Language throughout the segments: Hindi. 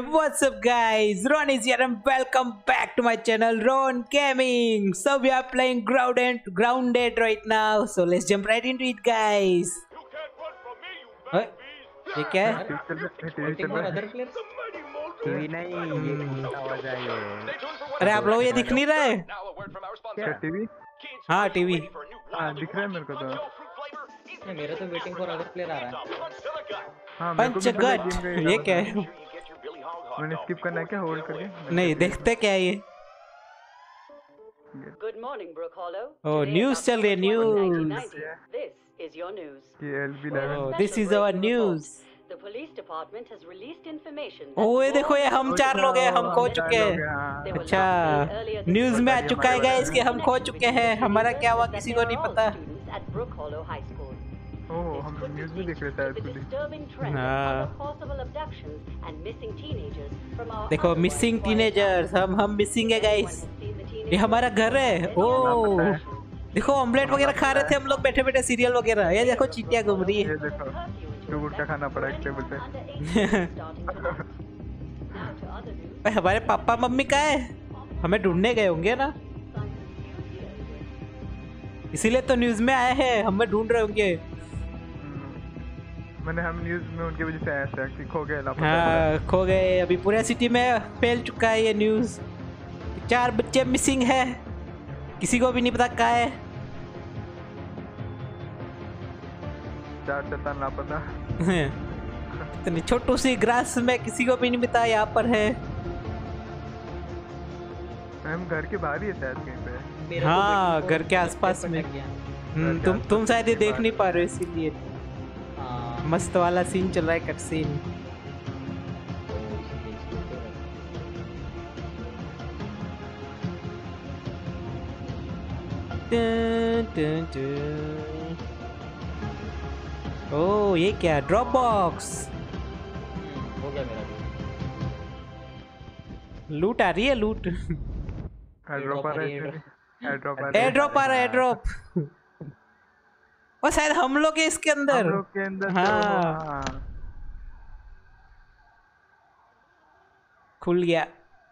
what's up guys? Ron is here and welcome back to my channel Ron Gaming. So we are playing Grounded right now. So let's jump right into it guys. ये क्या है? टीवी नहीं, ये आवाज आई है। अरे आप लोग ये दिख नहीं रहा है? क्या टीवी? हाँ टीवी। हाँ दिख रहा है मेरे को तो। मेरा तो वेटिंग फॉर अदर प्लेयर आ रहा है। हाँ पंचगट ये क्या है? मैंने स्किप करना है क्या होल्ड करके? नहीं देखते क्या है ये? Good morning, Brooke Hollow. Oh, news चल रही है news. This is your news. ये LB11। Oh, this is our news. The police department has released information. ओह ये देखो ये हम 4 लोग हैं, हम खो चुके हैं। अच्छा न्यूज में आ चुका है गाइस कि हम खो चुके हैं। हमारा क्या हुआ किसी को नहीं पता। ओह हम न्यूज में देख रहे थे। हाँ देखो मिसिंग टीनेजर्स, हम मिसिंग है गाइस। ये हमारा घर है। ओह देखो ऑमलेट वगैरह खा रहे थे हम लोग बैठे बैठे सीरियल वगैरह। ये देखो चींटियां घूम रही है। ये देखो तो गुटखा खाना पड़ा एक टेबल पे। हमारे पापा मम्मी कहाँ है? हमें ढूंढने गए होंगे ना, इसीलिए तो न्यूज में आए हैं। हमें ढूंढ रहे होंगे। मैंने हम न्यूज में उनकी वजह से आया था कि खो गए। हाँ खो गए। अभी पूरे सिटी में फैल चुका है ये न्यूज। 4 बच्चे मिसिंग है, किसी को भी नहीं पता कहाँ है। 4 शैतान लापता। इतनी छोटू सी ग्रास में किसी को भी नहीं पता यहाँ पर है। हम घर के बाहर ही है शायद कहीं पे। हाँ घर के आसपास में। तुम शायद ये देख नहीं पा रहे हो इसीलिए। मस्त वाला सीन चल रहा है, कट सीन। ओह ये क्या? Drop box. हो गया मेरा लूट आ रही है, लूट। एयरड्रॉप आ रहा है। एयरड्रॉप आ रहा है, एयरड्रॉप। और शायद हम लोग है इसके अंदर। हम लोग के अंदर। हाँ खुल गया।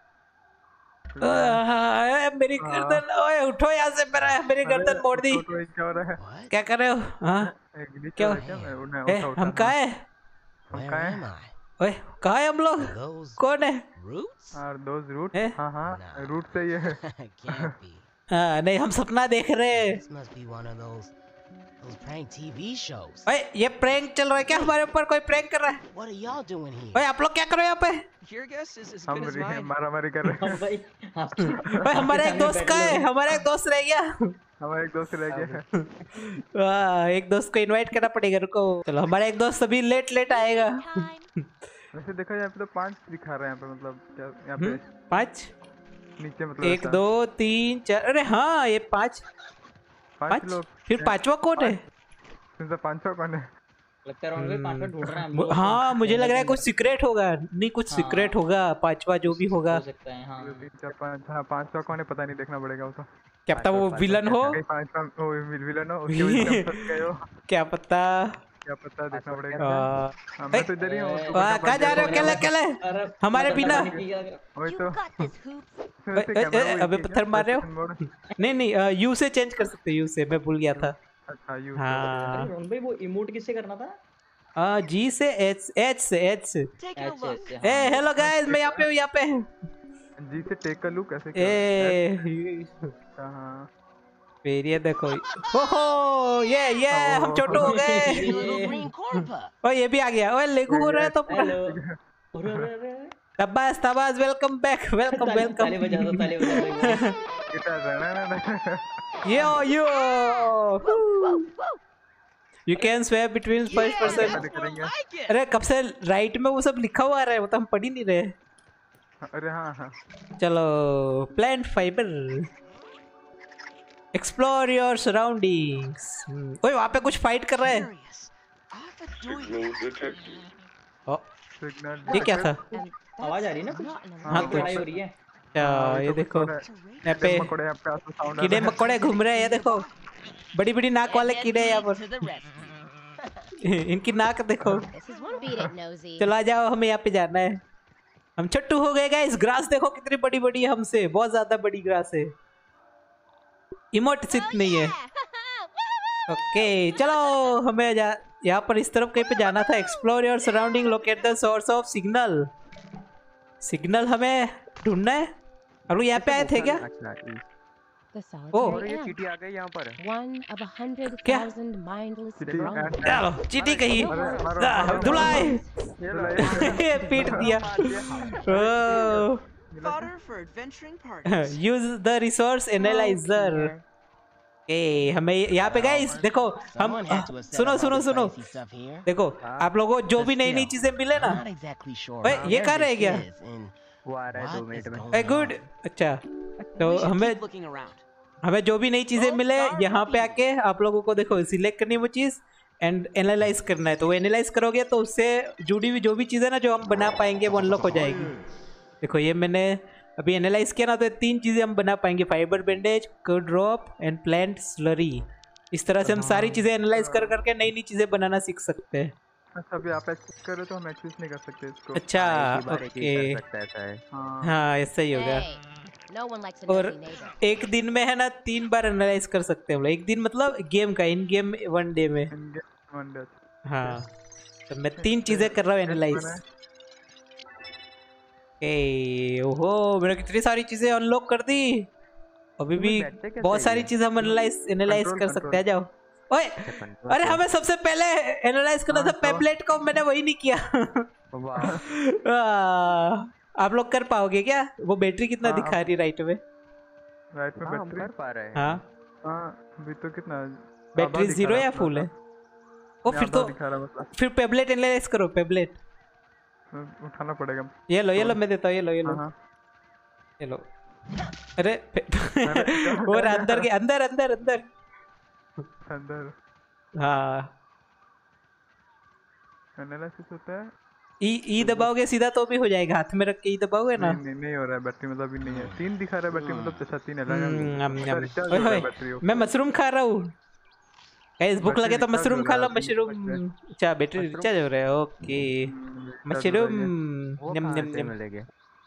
मेरी गर्दन, ओए उठो यहाँ से। मेरी गर्दन मोड़ दी। क्या हो रहा है? क्या कर रहे हो? हाँ क्या? हम कहाँ है? ओए कहाँ है हम लोग? कौन है? रूट। हाँ हाँ रूट से ये है। हाँ नहीं हम सपना देख रहे हैं। ओए ये प्रैंक चल रहा है क्या? हमारे ऊपर कोई प्रैंक कर रहा है। ओए आप लोग क्या कर रहे हो यहाँ पे? हम मारामारी कर रहे हैं। ओए हमारा एक दोस्त कहाँ है? हमारा एक दोस्त रह गया। हमारा एक दोस्त रह गया है। वाह एक दोस्त को इनवाइट करना पड़ेगा। रुको चलो, हमारा एक दोस्त अभी लेट आएगा। वैसे देखो यहाँ पे तो 5 दिखा रहे हैं यहाँ पे। मतलब क्या यहाँ पे 5 नीचे मतलब 1 2 3 4। अरे हाँ ये 5 लोग। फिर 5वां कौन है? 5वां कौन है? लगता है रॉन्ग 5वां ढूंढ रहे हैं हम लोग। हाँ मुझे लग रहा है कुछ सीक्रेट होगा। नहीं कुछ सीक्रेट होगा। 5वां जो भी होगा। हो सकता है। हाँ 5वां कौन है पता नहीं, देखना पड़ेगा वो तो। क्या पता वो विलन हो। 5वां विलन हो, उसके वजह से हम फंस गए हो। क्या पता देखना पड़ेगा। मैं तो इधर ही हूँ। कहाँ जा रहे हो? अकेले हमारे बिना? वही तो। अबे पत्थर मार रहे हो? नहीं यू से चेंज कर सकते। यू से मैं भूल गया था। अच्छा यू। हाँ भाई वो इमोट किससे करना था? जी से एच से। ए हेलो गाइस मैं यहाँ पे हूँ। जी से टेक अ लुक ऐसे। हाँ फिर ये देखो। ओहो ये हम छोटू हो गए। ओए ये भी आ गया। ओए लेगू हो रहा है तो पूरा। तबास वेलकम बैक। वेलकम ताली बजा दो। Yo you can swap between first person. अरे कब से राइट में वो सब लिखा हुआ आ रहा है, वो तो हम पढ़ ही नहीं रहे। अरे हाँ चलो plant fibre explore your surroundings. ओए वहाँ पे कुछ फाइट कर रहा है। ये क्या था? आवाज आ रही है ना कुछ? हाँ कुछ लड़ाई हो रही है। ये देखो यहाँ पे कीड़े मकोड़े घूम रहे हैं। ये देखो बड़ी नाक वाले कीड़े यहाँ पर। इनकी नाक देखो। चलो आ जाओ, हमें यहाँ पे जाना है। हम छट्टू हो गए गाइस। ग्रास देखो कितनी बड़ी बड़ी है हमसे, बहुत ज्यादा बड़ी ग्रास है। इमोट सिर्फ नहीं है। ओके चलो हमें यहाँ पर इस तरफ कहीं पे जाना था। Explore your surrounding, locate the source of signal. Signal हमें ढूंढना है। हम लोग यहाँ पे आए थे क्या? अच्छा The Oh. solitary ये ant, चींटी आ गई यहाँ पर। one of 100,000 mindless drones. चलो चीटी कहीं धुलाए पीट दिया। Fodder for adventuring parties. Use the resource analyser. ए हमें यहाँ पे गाइस देखो हम सुनो सुनो सुनो देखो आप लोगों को जो भी नई नई चीजें मिले ना। ओए ये कहाँ रह गया? वो आ रहा है 2 मिनट में। ए गुड। अच्छा तो हमें जो भी नई चीजें मिले यहाँ पे आके आप लोगों को देखो सिलेक्ट करनी वो चीज एंड एनालाइज करना है। तो वो एनालाइज करोगे तो उससे जुड़ी हुई जो भी चीजें ना जो हम बना पाएंगे वो अनलॉक हो जाएगी। देखो ये मैंने अभी एनालाइज किया ना, तो 3 चीजें हम बना पाएंगे, fibre bandage, curd drop and plant slurry. इस तरह से हम सारी चीजें एनालाइज कर करके नई नई चीजें बनाना सीख सकते हैं। अच्छा अभी आप एक्सेस करो तो हम एक्सेस नहीं कर सकते इसको। अच्छा एक ही बार एक ही ओके कर सकता है ऐसा है। हाँ ऐसा ही होगा। Hey, no one likes a और nosy neighbor. एक दिन में है ना 3 बार एनालाइज कर सकते हैं हम लोग। एक दिन मतलब गेम का, इन गेम 1 डे में। One day. हाँ तो मैं 3 चीजें कर रहा हूँ एनालाइज। ओहो मैंने कितनी सारी चीजें अनलॉक कर दी। अभी भी बैठते कैसे बहुत सारी ये? चीजें हम एनालाइज कर सकते हैं। जाओ ओए अरे हमें सबसे पहले एनालाइज करना था पेबलेट को, मैंने वही नहीं किया। आप लोग कर पाओगे क्या? वो बैटरी कितना दिखा रही राइट में? राइट में हाँ, हम बैटरी। कर पा रहे हैं। हाँ हाँ अभी तो कितना बैटरी 0 या फुल है? ओ फिर तो दिखा रहा मतलब फिर पेबलेट एनालाइज करो। पेबलेट उठाना पड़ेगा। ये लो मैं देता हूँ। ये लो हाँ ये लो। अरे और अंदर के अंदर अंदर अंदर अंदर हाँ एनालिसिस होता है। ई दबाओगे सीधा तो भी हो जाएगा। हाथ में रख के ई दबाओगे ना। नहीं हो रहा है बैटरी मतलब अभी नहीं है। 3 दिखा रहा है बैटरी मतलब अच्छा 3 है ओए मैं मशरूम खा रहा हूँ गाइस। भूख लगे तो मशरूम खा लो। मशरूम अच्छा बैटरी रिचार्ज हो रहा है। ओके मशरूम वो नम कहाँ नम से नम। मिलेंगे?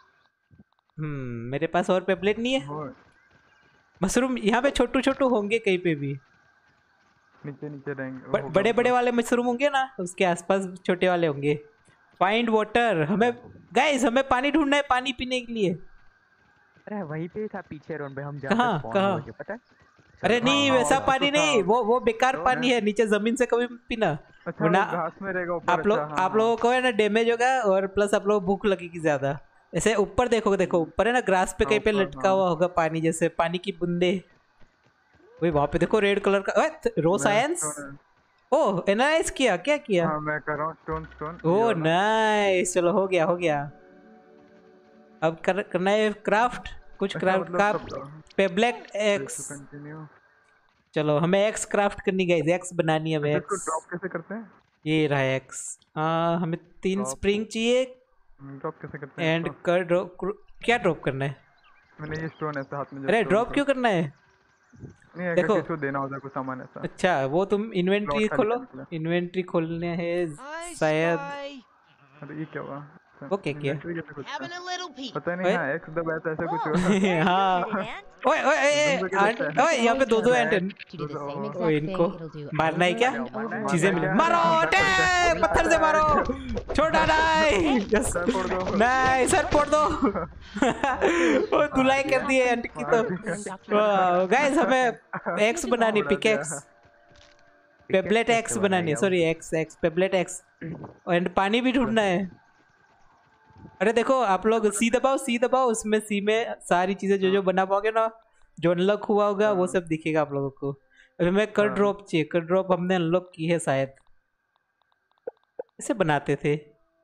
मेरे पास और पेबलेट नहीं है। मशरूम यहाँ पे छोटू छोटू होंगे कहीं पे भी। नीचे रहेंगे। बड़े बड़े वाले मशरूम होंगे ना, उसके आसपास छोटे वाले होंगे। Find water. हमें गाइस हमें पानी ढूंढना है पानी पीने के लिए। अरे वहीं पे था पीछे रोड पे हम कहाँ? जाते कहाँ? पता है? अरे नहीं वैसा पानी नहीं, वो बेकार पानी है। नीचे जमीन से कभी मत पीना। अच्छा वरना घास में रहेगा ऊपर। आप लोगों को है ना डैमेज होगा और प्लस आप लोग भूख लगेगी ज्यादा। ऐसे ऊपर देखो देखो ऊपर है ना ग्रास पे कहीं पे लटका हुआ होगा पानी जैसे पानी की बूंदे। वही वहां पे देखो रेड कलर का रो साइंस। ओ एनालाइज किया क्या किया? हाँ मैं कर रहा हूँ स्टोन। ओ नाइस चलो हो गया। अब करना है क्राफ्ट। कुछ क्राफ्ट का पेबलेट एक्स। कंटिन्यू। चलो हमें एक्स क्राफ्ट करनी गाइस। एक्स बनानी है हमें इसको एक्स। ड्रॉप कैसे करते हैं? ये रहा एक्स। हमें 3 स्प्रिंग चाहिए ड्रॉप कैसे करते हैं? एंड कर ड्रॉप। क्या ड्रॉप करना है? मैंने ये स्टोन ऐसे हाथ में। अरे ड्रॉप क्यों करना है? नहीं देखो। देखो किसी देना होता कुछ सामान ऐसा। अच्छा वो तुम इन्वेंट्री Slot खोलो। खाली करने इन्वेंट्री खोलने है शायद। अरे ये क्या हुआ? वो क्या किया? Inventory कैसे खुलता है? Having a little peek. पता नहीं। ओए। हाँ एक्स दबाया तो ऐसा कुछ हुआ। हाँ ओए ओए यहाँ पे 2 एंट हैं। To do the same exact O thing, इनको it'll do मारना है क्या? over and over चीजें and मिले over. मारो अटैक पत्थर से मारो। छोटा नहीं यस सर फोड़ दो। नहीं सर फोड़ दो। वो धुलाई कर दी है आंटी की तो। गाइस हमें एक्स बनानी पिकेक्स। पेबलेट एक्स बनानी है। Sorry axe pebblet axe. And पानी भी ढूंढना है। अरे देखो आप लोग सी दबाओ उसमें सी में सारी चीजें जो बना पाओगे ना जो अनलॉक हुआ होगा वो सब दिखेगा आप लोगों को। अभी मैं कर ड्रॉप चाहिए। कर ड्रॉप हमने अनलॉक की है शायद। ऐसे बनाते थे।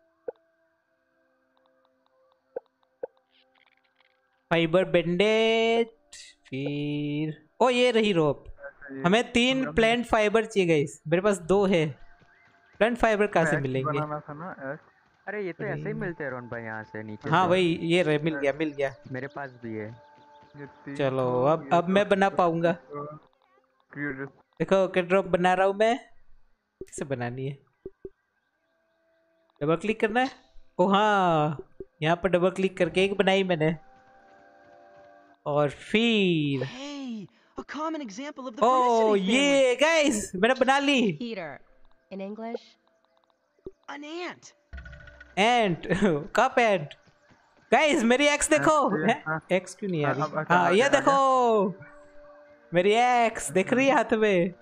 फाइबर बैंडेज फिर ओ ये रही रोप। हमें 3 प्लांट फाइबर चाहिए गाइस। मेरे पास 2 है। प्लांट फाइबर कहाँ से मिलेंगे? बनाना था ना एक्स। अरे ये तो ऐसे ही मिलते हैं रोन भाई यहाँ से नीचे हाँ से। वही ये रहे मिल गया। मेरे पास भी है। ये 3 चलो को, ये अब मैं बना पाऊंगा। क्यूरियस। देखो के ड्रॉप बना रहा हूँ मैं। कैसे बनानी है? डबल क्लिक करना है। ओ हाँ यहाँ पर डबल क्लिक करके एक बनाई मैंने और फिर Hey, a common example of the ओ Verticity family. ये गाइस मैंने बना ली Peter. In English? An ant. Ant cup ant guys मेरी एक्स देखो हाँ। एक्स क्यों नहीं आ रही अच्छा, हाँ ये आ गया। देखो मेरी एक्स दिख रही है हाथ में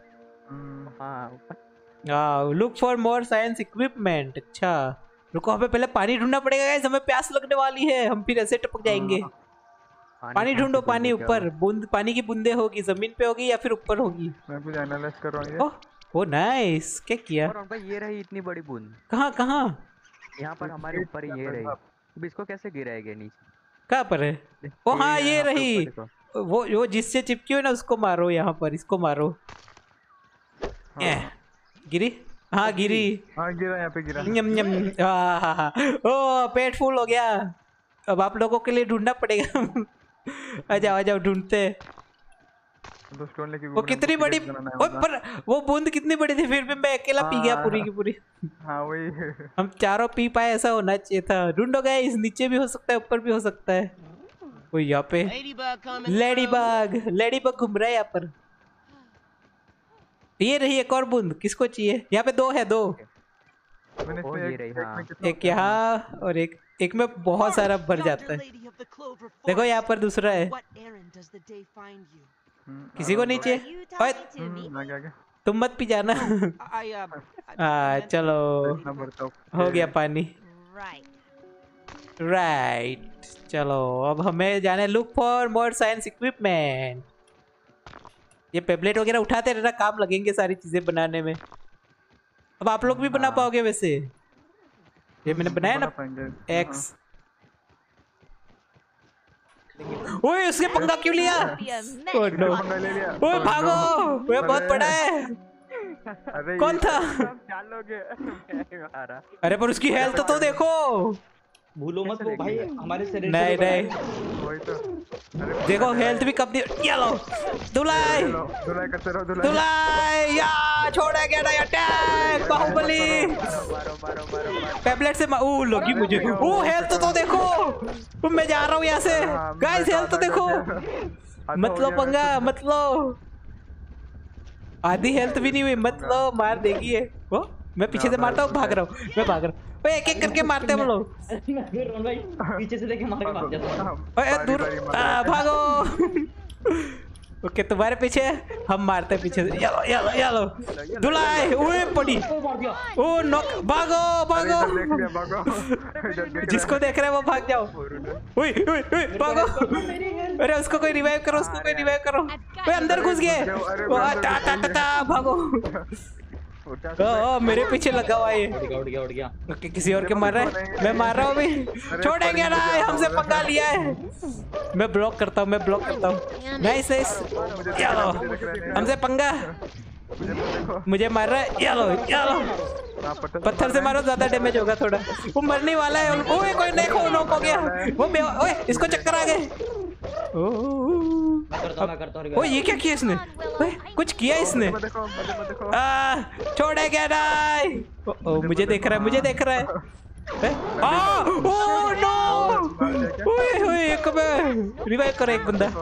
हाँ look for more science equipment अच्छा रुको हमें पहले पानी ढूंढना पड़ेगा गाइस हमें प्यास लगने वाली है हम फिर ऐसे टपक जाएंगे पानी कहाँ ढूंढो से पानी ढूंढे क्या ऊपर बूंद पानी की बूंदे होगी जमीन पे होगी या फिर ऊपर होगी मैं कुछ एनालाइज कर रहा हूँ ये ओह ओ नाइस क्या किया और भाई ये रही इतनी बड़ी बूंद कहाँ कहाँ यहाँ पर हमारे ऊपर ही ये रही अब इसको कैसे गिराएंगे नीचे कहाँ पर है ओ हाँ ये यहाँ पे रही ऊपर देखो। वो जिससे चिपकी हुई ना उसको मारो यहाँ पर इसको मारो गिरी हाँ गिरी हाँ गिरा यहाँ पे गिरा यम यम ओ पेट फुल हो गया अब आप लोगों के लिए ढूंढना पड़ेगा आ जाओ ढूंढते तो स्टोन लेके वो कितनी बड़ी ओ, पर वो बूंद कितनी बड़ी थी फिर भी मैं अकेला पी गया पूरी की पूरी हाँ वही हम चारों पी पाए ऐसा होना चाहिए था ढूंढो गाइस नीचे भी हो सकता है ऊपर भी हो सकता है वो यहाँ पे Ladybug coming. लेडीबग घूम रहा है यहाँ पर ये रही एक और बूंद किसको चाहिए यहाँ पे दो है दो मैंने ओ, इसमें ये रही, हाँ। एक यहाँ और एक में बहुत सारा भर जाता है Lady of the Clover देखो यहाँ पर दूसरा है What errand does the day find you? किसी को नीचे ओए आगे आगे तुम मत पी जाना चलो ना बढ़ता हूँ हो गया पानी Right. राइट चलो अब हमें जाना है look for more science equipment ये पेबलेट वगैरह उठाते रहना काम लगेंगे सारी चीजें बनाने में अब आप लोग भी बना पाओगे वैसे ये मैंने बनाया ना एक्स ओए उसके पंगा क्यों लिया Oh, no. ले लिया ओए भागो ओए बहुत बड़ा है अरे कौन था जान लोगे मैं आ रहा अरे पर उसकी हेल्थ तो देखो भूलो मत वो भाई हमारे शरीर नहीं से नहीं वही तो अरे देखो हेल्थ भी कम दी ये लो दुलाई चलो दुलाई करते रहो दुलाई दुलाई या छोड़ा गया ना अटैक बाहुबली मारो मारो मारो टैबलेट से ओ लगी मुझे ओ हेल्थ तो देखो मैं जा रहा हूँ यहाँ से गाइस हेल्थ तो देखो मत लो पंगा मत लो आधी हेल्थ भी नहीं हुई मत लो मार देगी ये वो मैं पीछे से मारता हूँ भाग रहा हूँ मैं भाग रहा हूँ ओए एक एक करके मारते हैं हम लोग रोहन भाई पीछे से देखे मार के भाग जाता हूँ ओए दूर भागो ओके तुम्हारे पीछे हम मारते हैं पीछे से यालो यालो यालो दुलाई ओए पड़ी ओ नॉक भागो भागो देख लिया भागो जिसको देख रहे हैं वो भाग जाओ ओए ओए ओए भागो अरे उसको कोई रिवाइव करो उसको कोई रिवाइव करो ओए अंदर घुस गए ओ टा टा टा टा भागो ओ मेरे पीछे लगा हुआ ये उड़ गया ओके किसी और के मार रहा है मैं मार रहा हूँ अभी छोड़ेंगे ना हमसे पंगा लिया है मैं ब्लॉक करता हूँ नाइस नाइस चलो हमसे पंगा मुझे मार रहा है चलो पत्थर से मारो ज्यादा डैमेज होगा थोड़ा वो मरने वाला है ओए कोई नहीं नॉक हो गया वो ओए इसको चक्कर आ गए मैं करता हूँ ओ ये क्या किया इसने ओए कुछ किया इसने देखो देखो छोड़े क्या नहीं ओ मुझे देख रहा है ओ नो ओए एक में रिवाइव करो एक बंदा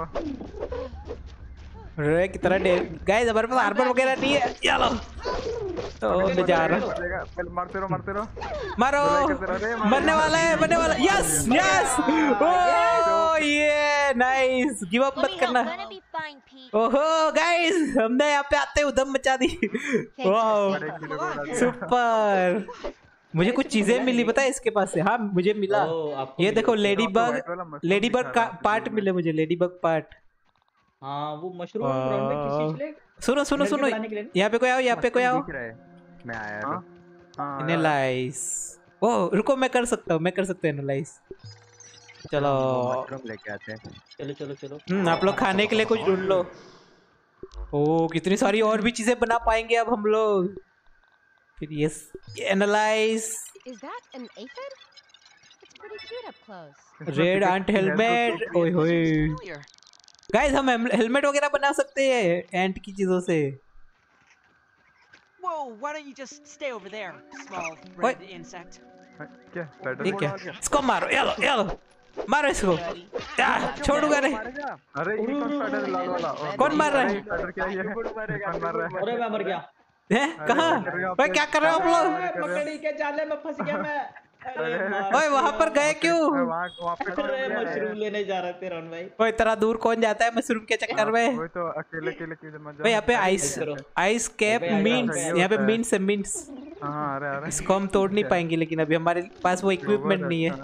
रे कितना गाइस हमारे पास आर्मर वगैरह नहीं है चलो तो मैं जा रहा हूँ मारते रहो मारो मरने वाला है यस यस ओ ये नाइस गिव अप मत करना ओहो गाइस हमने यहाँ पे आते उधम मचा दी वाह सुपर मुझे कुछ चीजें मिली पता है इसके पास से हाँ मुझे मिला ये देखो लेडीबग का पार्ट मिले मुझे लेडीबग पार्ट हाँ वो मशरूम रोहन भाई किसी चीज ले सुनो यहाँ पे कोई आओ मैं आया एनालाइज ओ रुको मैं कर सकता हूँ एनालाइज चलो लेके आते हैं चलो आप लोग खाने के लिए कुछ ढूंढ लो ओ कितनी सारी और भी चीजें बना पाएंगे अब हम लोग फिर ये analyse Is that an aphid? It's pretty cute up close. Red ant helmet ओए होए Familiar. गाइस हम हेलमेट वगैरह बना सकते हैं एंट की चीजों से Whoa, why don't you just stay over there, small red insect? क्या स्पाइडर? ठीक है इसको मारो येलो येलो मारो इसको छोड़ूंगा नहीं। अरे ये कौन स्पाइडर है लाल वाला? कौन मार रहा है? स्पाइडर क्या ये? कौन मार रहा है? अरे मैं मर गया। है कहाँ भाई क्या कर रहे हो आप लोग? मकड़ी के जाले में फंस गया मैं। ओए वहां पर गए क्यों? वहाँ पे कौन अरे गया है? मशरूम लेने जा रहे थे रोहन भाई। ओए इतना दूर कौन जाता है मशरूम के चक्कर में? वही तो अकेले अकेले क्यों मत भाई यहाँ पे जाओ। आइस कैप मीन्स यहाँ पे मीन्स है मीन्स। हाँ अरे अरे इसको हम तोड़ नहीं पाएंगे लेकिन अभी हमारे पास वो इक्विपमेंट नहीं है।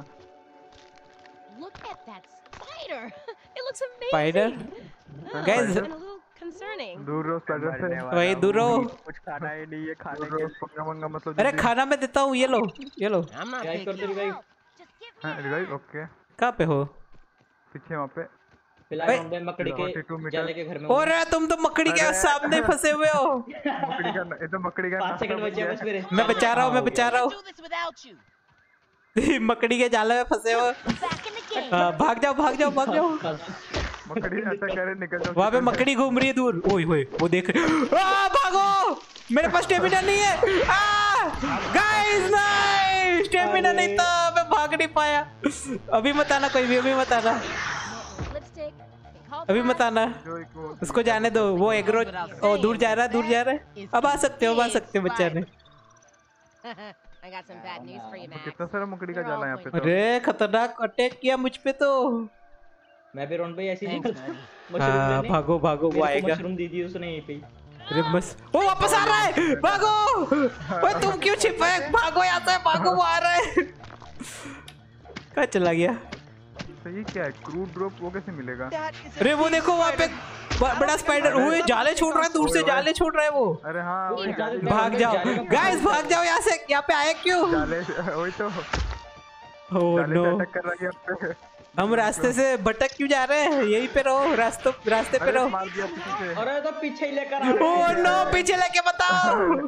Look at that spider. It looks amazing. Spider? Guys- And a little concerning. दूर रहो स्पाइडर से। वही दूर रहो। कुछ खाना ही नहीं है खाने दूर रहो, पंगा वंगा मतलब अरे खाना मैं देता हूँ ये लो ये लो। I'm not क्या big. करते रिवाइव? Just give me हाँ रिवाइव ओके कहाँ पे हो? पीछे वहाँ पे। फिलहाल ओए। रोहन भाई मकड़ी 42 के मीटर। जाले के घर में। और तुम तो मकड़ी के सामने फंसे हुए हो। मकड़ी का ये तो मकड़ी का 5 सेकंड बचे हैं बस मेरे। मैं बचा रहा हूँ मैं बचा रहा Do हूँ। this without you. मकड़ी के जाले में फंसे हो। back in the game. भाग जाओ भाग जाओ भाग जाओ। मकड़ी ऐसा करे निकल जाओ। वहाँ पे मकड़ी घूम रही है दूर। ओए ओए वो देख भागो मेरे पास स्टेमिना नहीं है। गाइस नहीं स्टेमिना नहीं था मैं भाग नहीं पाया। अभी मत आना कोई भी अभी मत आना Lipstick. Call अभी मत आना जो एक वो उसको जाने दो वो एग्रो ओ दूर जा रहा है अब आ सकते हो बच्चा ने। I got some bad news for you, Max. कितना सारा मकड़ी का जाला है यहाँ पे तो। अरे खतरनाक अटैक किया मुझ पे तो। मैं भी रोहन भाई ऐसे ही Thanks, निकलता buddy. हाँ भागो भागो वो आएगा। मशरूम दी थी उसने यहीं पे। अरे बस वो वापस आ रहा है भागो। ओए तुम क्यों छिपे भागो यहाँ से भागो वो आ रहा है। कहाँ चला गया? तो ये क्या है क्रूड ड्रॉप वो कैसे मिलेगा? अरे वो देखो वहाँ पे बड़ा स्पाइडर हुए जाले छोड़ रहा है दूर से जाले छोड़ रहा है वो। अरे हाँ वही भाग जाओ गाइस भाग जाओ यहाँ से यहाँ पे आए क्यों? जाले वही तो ओह जाले नो से अटैक कर रहा है यहाँ पे। हम रास्ते से भटक क्यों जा रहे हैं? यहीं पे रहो रास्ते पे अरे रहो। मार दिया पीछे से। अरे तो पीछे ही लेकर आ रहे ओह नो पीछे लेके बताओ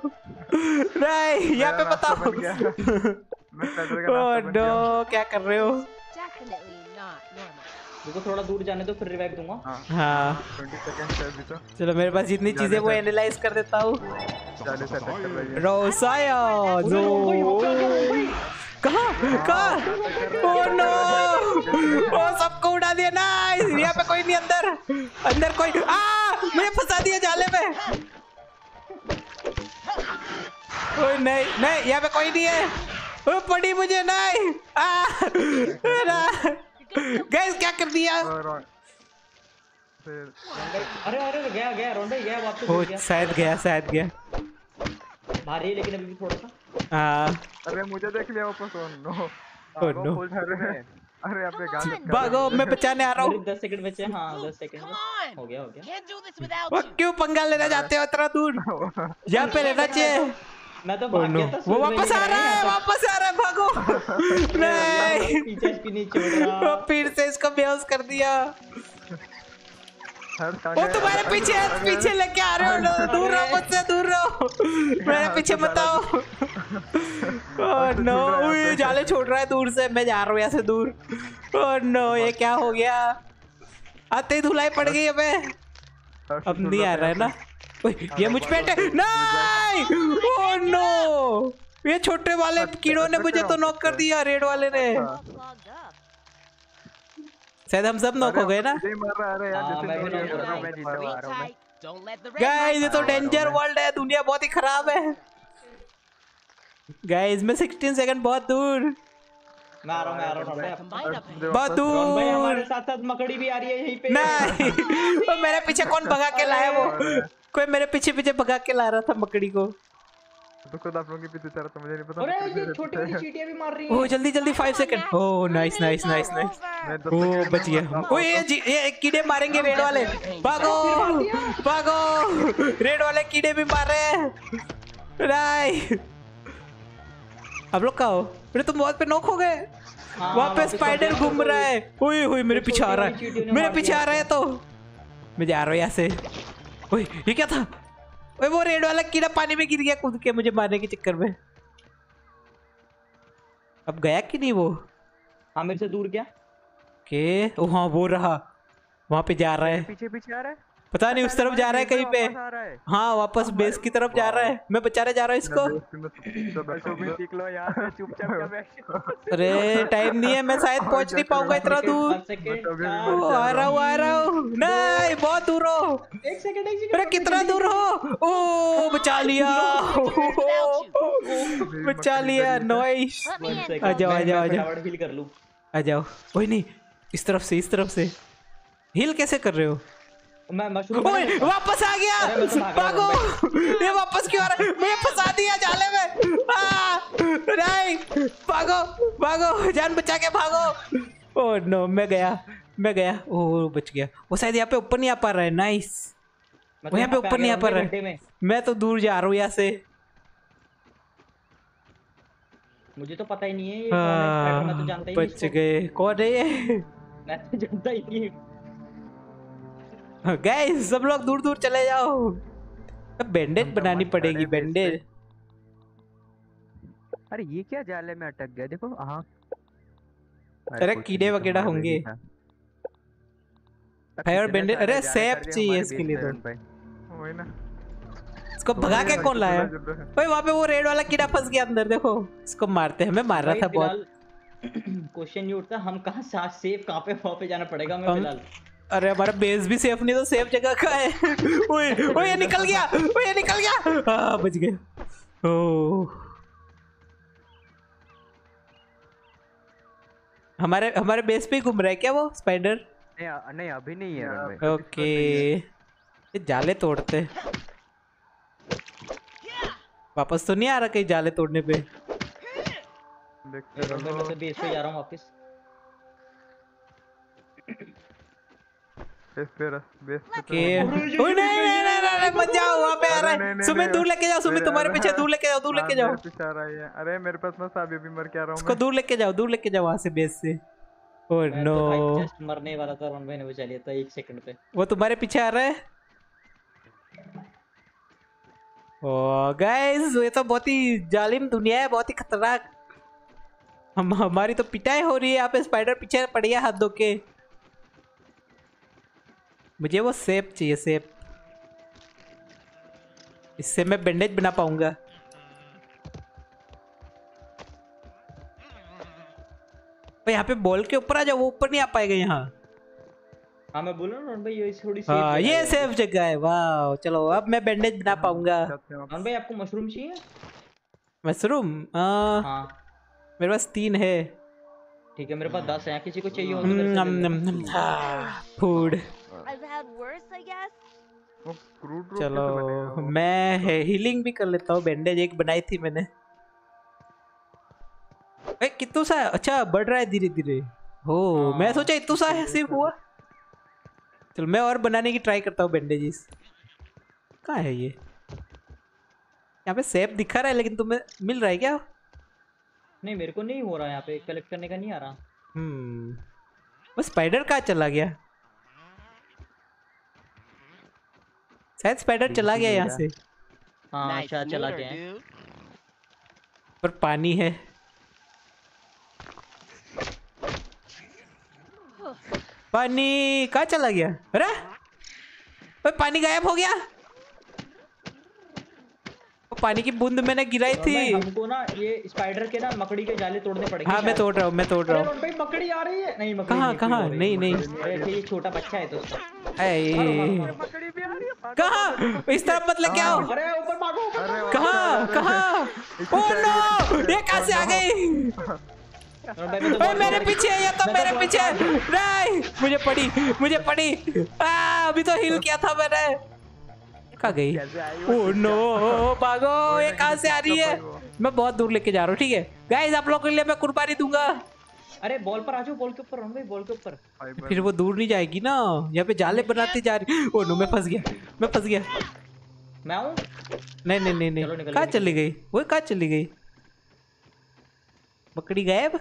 नहीं यहाँ पे मेरा रास्ता बताओ। बन गया। मैं स्पाइडर का ओह रास्ता बन नो गया। क्या कर रहे हो? Definitely not normal. देखो थोड़ा दूर जाने दो फिर रिवाइव दूंगा। हाँ 20 सेकंड है अभी तो। चलो मेरे पास जितनी चीजें वो एनालाइज कर देता हूँ। जाले से अटैक कर रही है। रोसाया जो कहाँ ओह नो ओ सबको उड़ा दिया नाइस। यहाँ पे कोई नहीं अंदर कोई मुझे फंसा दिया जाले में। ओए नहीं यहाँ पे कोई नहीं है। ओ पड़ी मुझे नहीं गाइस क्या कर दिया? फिर अरे अरे गया रोहन भाई गया वापस ओ हो गया। शायद गया भारी है लेकिन अभी भी थोड़ा सा। अरे मुझे देख लिया वापस। ओह नो ओह नो अरे यहाँ पे गाड़ी भागो मैं बचाने आ रहा हूँ। 10 सेकंड बचे हैं। हाँ 10 सेकंड Come में on. हो गया Can't do this without वो you. क्यों पंगा लेना चाहते हो इतना दूर? यहाँ पे रहना चाहिए। मैं तो ओह भाग नो गया था वो वापस आ रहा है भागो नहीं पीछे इसकी नहीं छोड़ रहा। वो फिर से इसको बेहोश कर दिया। वो तुम्हारे पीछे लेके आ रहे हो ना। दूर रहो मुझसे दूर रहो मेरे पीछे मत आओ। ओह नो ये जाले छोड़ रहा है दूर से मैं जा रहा हूँ यहाँ से दूर। ओह नो ये क्या हो गया? आते ही धुलाई पड़ गई हमें। अब नहीं आ रहा है ना? ओए, ये मुझ पे नहीं ओह नो ये छोटे वाले कीड़ों ने मुझे तो नॉक कर दिया रेड वाले ने। Clogged up. शायद हम सब नॉक हो गए ना। मुझे ही मार रहा है। अरे यार हाँ, जैसे मैं भी नहीं नहीं कर कर रहा रहा हूँ, मैं जीता Wait हुआ आ रहा हूँ मैं। tight. Don't let the red guys ये तो light डेंजर वर्ल्ड है दुनिया बहुत ही खराब है। गाइस मैं 16 सेकंड बहुत दूर मैं आ रहा हूँ रोहन भाई। combined up. बहुत रोहन भाई दूर हमारे साथ साथ मकड़ी भी आ रही है यहीं पे। नहीं वो मेरे पीछे कौन भगा के लाया वो कोई मेरे पीछे भगा के ला रहा था मकड़ी को। तो खुद आप लोगों के पीछे चला तो मुझे नहीं पता। अरे ये छोटी वाली चींटियां भी मार रही ओह है। जल्दी 5 सेकंड। ओह नाइस मैं 10 ओह सेकंड बच गया। में ओह ये कीड़े मारेंगे रेड वाले भागो रेड वाले कीड़े भी मार रहे हैं। नहीं आप लोग कहाँ हो? अरे तुम बहुत पे नॉक हो गए। वहाँ पे स्पाइडर घूम रहा है। ओए मेरे पीछे आ रहा है तो मैं जा रहा हूँ यहाँ से। ओए ये क्या था? ओए वो रेड वाला कीड़ा पानी में गिर गया कूद के मुझे मारने के चक्कर में। अब गया कि नहीं वो? हाँ मेरे से दूर क्या? के ओ हाँ वो रहा वहाँ पे जा रहा है। पीछे आ रहा है पता नहीं उस तरफ जा रहा है कहीं पे। वापस आ रहा है। हाँ वापस बेस की तरफ जा रहा है। मैं बचाने जा रहा हूँ इसको। तो भी सीख लो यहाँ से चुपचाप क्या बैठ। अरे टाइम नहीं है, मैं शायद पहुंच नहीं पाऊंगा इतना दूर। 1 सेकंड। ओ, आ रहा हूँ। नहीं बहुत दूर हो। 1 सेकंड। अरे कितना दूर हो। ओ बचा लिया। बचा लिया। नॉइस। Let me in. आ जाओ आ जाओ आ जाओ फटाफट heal कर लूं। आ जाओ। ओए नहीं इस तरफ से, इस तरफ से। हिल कैसे कर रहे हो? मैं मशरूम ओए वापस आ गया। अरे मैं तो भाग रहा भागो। ये वापस क्यों आ रहा है? मैं फंसा दिया जाले में। नहीं भागो भागो, जान बचा के भागो। ओह नो मैं गया। ओह बच गया। वो शायद यहाँ पे ऊपर नहीं आ पा रहा है। नाइस। वो यहाँ पे ऊपर नहीं आ पा रहा है। मैं तो दूर जा रहा हूँ यहाँ से। मुझे तो पता ही नहीं है ये कौन है स्पाइडर, मैं तो जानता ही नहीं बच गए। कौन है ये? मैं तो जानता ही नहीं। गाइस सब लोग दूर दूर चले जाओ। अब बैंडेज बनानी पड़ेगी। बैंडेज। अरे ये क्या जाले में अटक गया देखो। हाँ अरे कीड़े वगैरह होंगे। Fire bandage. अरे सेफ चाहिए इसके लिए तो। वही ना। इसको भगा के कौन लाया? भाई वहाँ पे वो रेड वाला कीड़ा फंस गया अंदर। देखो इसको मारते हैं। मैं मार रहा था बहुत। क्वेश्चन ये उठता हम कहाँ साथ सेफ कहाँ पे वहाँ पे जाना पड़ेगा मैं फिलहाल। अरे हमारा बेस भी सेफ नहीं तो सेफ जगह का है। ओए ओए ये निकल गया। ओए ये निकल गया। हाँ बच गए। ओह हमारे बेस पे ही घूम रहा है क्या वो स्पाइडर? नहीं अभी नहीं है। ओके ये जाले तोड़ते। वापस तो नहीं आ रहा कहीं जाले तोड़ने पे? मैं तो बेस पे जा रहा हूँ वापस। ओए नहीं मत जाओ। वहाँ पे आ रहा है। सुमित दूर लेके जाओ। सुमित तुम्हारे पीछे। दूर लेके जाओ। दूर लेके जाओ। अरे मेरे पास मत अभी मर के आ रहा हूँ। उसको दूर लेके जाओ। दूर लेके जाओ वहाँ से बेस से। ओह मैं नो तो भाई जस्ट मरने वाला था। रॉन भाई ने बचा लिया था 1 सेकंड पे। वो तुम्हारे पीछे आ रहा है। ओह गाइस ये तो बहुत ही जालिम दुनिया है। बहुत ही खतरनाक। हमारी तो पिटाई हो रही है यहाँ पे। स्पाइडर पीछे पड़ गया हाथ धो के। मुझे वो सेप चाहिए। सेप इससे मैं बैंडेज बना पाऊंगा। यहाँ पे बॉल के ऊपर आ जाओ। वो ऊपर नहीं आ पाएगा यहाँ। हाँ मैं बोल रहा हूँ भाई ये थोड़ी सेफ हाँ ये सेफ जगह है। वाह चलो अब मैं बैंडेज बना पाऊंगा। रॉन भाई आपको मशरूम चाहिए? मशरूम हाँ मेरे पास 3 है। ठीक है मेरे पास 10 है। किसी को चाहिए हो तो मेरे से ले लेना। Food I've had worse, I guess. चलो मैं हीलिंग भी कर लेता हूँ। बैंडेज एक बनाई थी मैंने। कितना सा? अच्छा बढ़ रहा है धीरे धीरे। हो मैं सोचा इतना सा है सिर्फ हुआ। चलो मैं और बनाने की ट्राई करता हूँ बैंडेजेस। कहाँ है ये? यहाँ पे सेफ दिखा रहा है लेकिन तुम्हें मिल रहा है क्या? नहीं मेरे को नहीं हो रहा यहाँ पे। कलेक्ट करने का नहीं आ रहा। वो स्पाइडर कहाँ चला गया? शायद स्पाइडर चला गया यहाँ से। हाँ शायद चला गया है। पर पानी है। पानी कहाँ चला गया? अरे पानी गायब हो गया। पानी की बूंद मैंने गिराई थी। हमको ना ये स्पाइडर के ना मकड़ी के जाले तोड़ने पड़ेंगे। हाँ मैं तोड़ रहा हूँ। रॉन भाई मकड़ी आ रही है। नहीं मकड़ी कहाँ? नहीं अरे ये छोटा बच्चा है तो कहाँ? इस तरफ मतलब क्या हो? अरे ऊपर भागो। कहाँ? ओह नो ये कहाँ से आ गई? मेरे पीछे है। ये तो मेरे पीछे। नहीं मुझे पड़ी। अभी तो हिल किया था मैंने। कहाँ गई? ओह नो भागो। ये कहाँ से आ रही है? मैं बहुत दूर लेके जा रहा हूँ। ठीक है गाइस आप लोगों के लिए मैं कुर्बानी दूंगा। अरे बॉल पर आ जाओ। बॉल के ऊपर रॉन भाई। बॉल के ऊपर। फिर वो दूर नहीं जाएगी ना। यहाँ पे जाले बनाती जा रही। ओह नो मैं फंस गया। मैं आऊँ? नहीं कहाँ चली गई? वो कहाँ चली गई? मकड़ी गायब।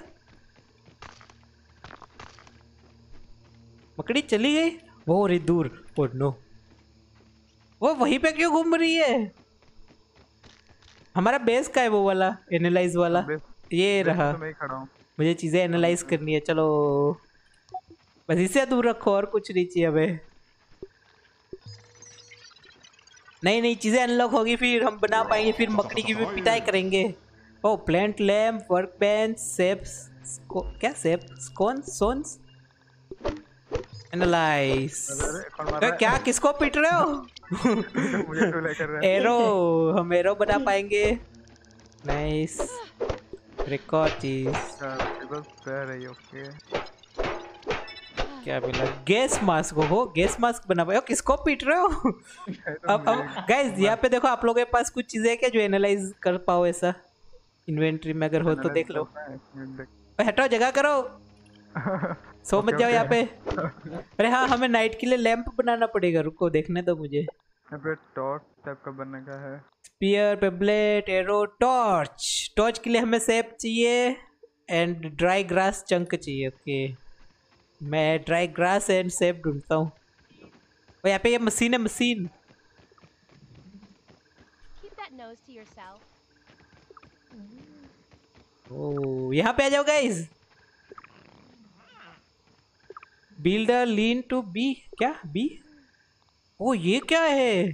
मकड़ी चली गई। वो रे दूर। ओह नो वो वहीं पे क्यों घूम रही है? हमारा बेस का है वो वाला एनालाइज वाला। ये रहा। मुझे चीजें एनालाइज करनी है। चलो बस इसे दूर रखो और कुछ नहीं चाहिए हमें। नई नई चीजें अनलॉक होगी, फिर हम बना पाएंगे, फिर मकड़ी की भी पिटाई करेंगे। ओ प्लांट लैम्प, वर्क बेंच, क्या सेप स्कोन सोन्स एनालाइज। कौन मार रहा है? क्या किसको पीट रहे हो? मुझे तो लेकर रहा है। एरो, हम एरो बना पाएंगे। नाइस रिकॉर्ड चीज। बस पैर है, ओके। क्या मिला? गैस मास्क हो, गैस मास्क बना पाए। किसको पीट रहे हो? अब गाइस यहाँ पे देखो, आप लोगों के पास कुछ चीजें है क्या जो एनालाइज कर पाओ ऐसा? इन्वेंटरी में अगर हो तो देख लो। हटाओ, जगह करो, सो मत जाओ यहाँ पे। अरे हाँ, हमें नाइट के लिए लैंप बनाना पड़ेगा, रुको देखने दो मुझे। यहाँ पे टॉर्च टाइप का बनने का है। Spear, pebblet, arrow, torch. Torch के लिए हमें सेप चाहिए एंड ड्राई ग्रास चंक चाहिए। ओके, मैं ड्राई ग्रास एंड सेप ढूंढता हूँ। और यहाँ पे ये मशीन है, machine. Keep that nose to yourself. ओ यहाँ पे आ जाओ guys. Builder lean to be, क्या बी? ओ ये क्या है?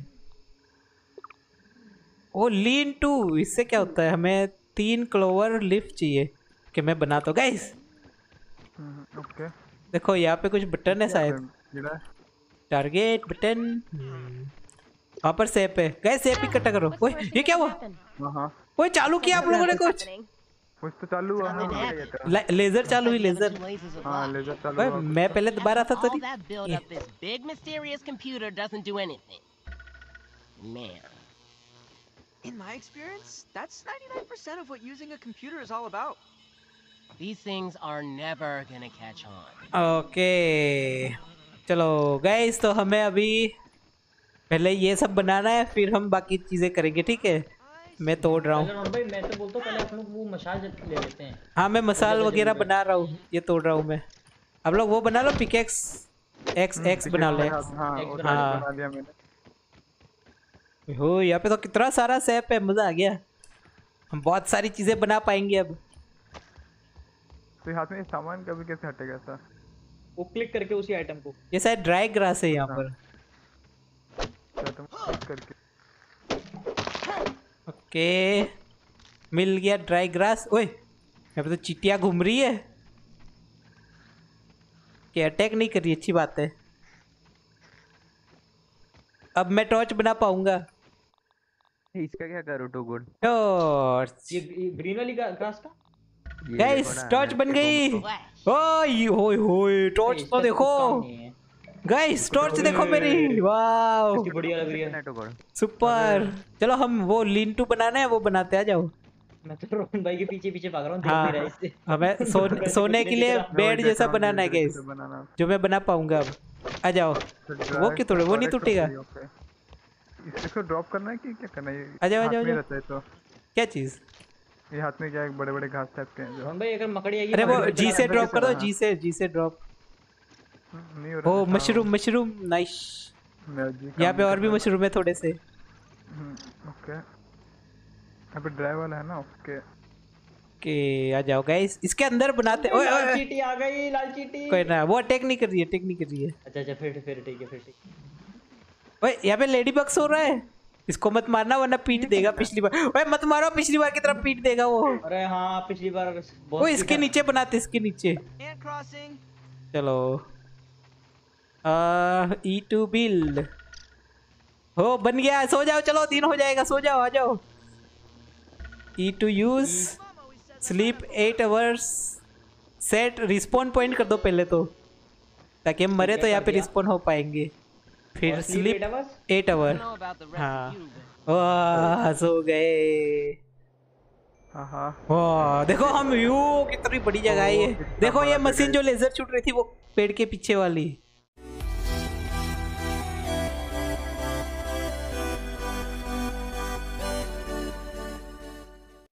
ओ लीन टू, इससे क्या होता है? हमें 3 क्लोवर लीफ चाहिए कि मैं बनाता हूँ गाइस। ओके, देखो यहाँ पे कुछ बटन है शायद, गिरा। Target button. वहाँ पर सेप है गाइस, सेप इकट्ठा करो। ओए ये क्या हुआ? हाँ, ओए चालू किया आप लोगों ने कुछ? कुछ तो चालू हुआ। लेजर चालू हुई, लेजर। हाँ, लेजर चालू ओए हुआ। मैं पहले दोबारा था तो All that build up this big mysterious computer doesn't do anything. Man. In my experience, that's 99% of what using a computer is all about. These things are never gonna catch on. Okay चलो गाइस, तो हमें अभी पहले ये सब बनाना है, फिर हम बाकी चीजें करेंगे, ठीक है? मैं तोड़ रहा हूँ। भाई मैं तो बोलता हूँ पहले आप लोग वो मसाल ले लेते हैं। हाँ मैं मसाल वगैरह बना रहा हूँ, ये तोड़ रहा हूँ मैं। आप लोग वो बना लो, पिकेक्स एक्स बना लो। हाँ, बना दिया मैंने। हो यहाँ पे तो कितना सारा सेप है, मजा आ गया। हम बहुत सारी चीजें बना पाएंगे अब। तो हाथ में सामान कभी कैसे हटेगा ऐसा? वो क्लिक करके उसी आइटम को। ये शायद ड्राई ग्रास है यहाँ पर। तुम क्लिक करके। ओके मिल गया ड्राई ग्रास। ओए यहाँ पे तो चींटियाँ घूम रही है, कि अटैक नहीं कर रही, अच्छी बात है। अब मैं टॉर्च बना पाऊंगा। इसका क्या करूँ? टू गुड टॉर्च, ये ग्रीन वाली ग्रास का। गाइस टॉर्च बन गई। Flash. ओए होए होए, टॉर्च तो देखो गाइस, टॉर्च देखो मेरी, वाओ कितनी बढ़िया लग रही है। Too good super. चलो हम वो लीन टू बनाना है, वो बनाते आ जाओ। मैं तो रोहन भाई के पीछे पीछे भाग रहा हूँ, देख हाँ नहीं रहा इससे। हमें सोने के लिए बेड जैसा बनाना है गाइस, बनाना। जो मैं बना पाऊंगा अब। आ जाओ। वो क्यों तोड़े? वो नहीं टूटेगा। इसको ड्रॉप करना है कि क्या करना है? आ जाओ, आ हाथ जाओ, में आ जाओ। रहता है तो क्या चीज? ये हाथ में क्या है, बड़े बड़े घास टाइप के हैं जो रोहन भाई अगर मकड़ी आएगी। अरे वो मकड़ी जी से चला- ड्रॉप कर दो, जी से ड्रॉप। नहीं हो रहा। ओ मशरूम, मशरूम नाइस। यहाँ पे और भी मशरूम है थोड़े से। ओके, यहाँ पे ड्राई वाला है ना। ओके के आ जाओ गाइस, इसके अंदर बनाते। ओए लाल ओए चींटी आ गई, लाल चींटी। कोई ना, वो अटैक नहीं कर रही है, अटैक नहीं कर रही है। अच्छा फिर ठीक है, फिर ठीक है। ओए यहाँ पे लेडी बग्स हो रहा है, इसको मत मारना वरना पीट देगा पिछली बार। ओए मत मारो, पिछली बार की तरह पीट देगा वो। अरे हाँ पिछली बार बहुत ओए इसके नीचे बनाते, इसके नीचे। Ant crossing. चलो E2 बिल्ड हो बन गया। सो जाओ, चलो 3 हो जाएगा, सो जाओ, आ जाओ। E2 use sleep 8 hours. Set respawn point कर दो पहले तो, ताकि हम मरे तो यहाँ पे रिस्पॉन हो पाएंगे। फिर और sleep 8 hours? 8 I hour. don't know about the rest हाँ of you, but वाह सो गए। हाँ वाह देखो हम यू कितनी बड़ी जगह है ये। देखो ये मशीन जो लेजर शूट रही थी वो पेड़ के पीछे वाली,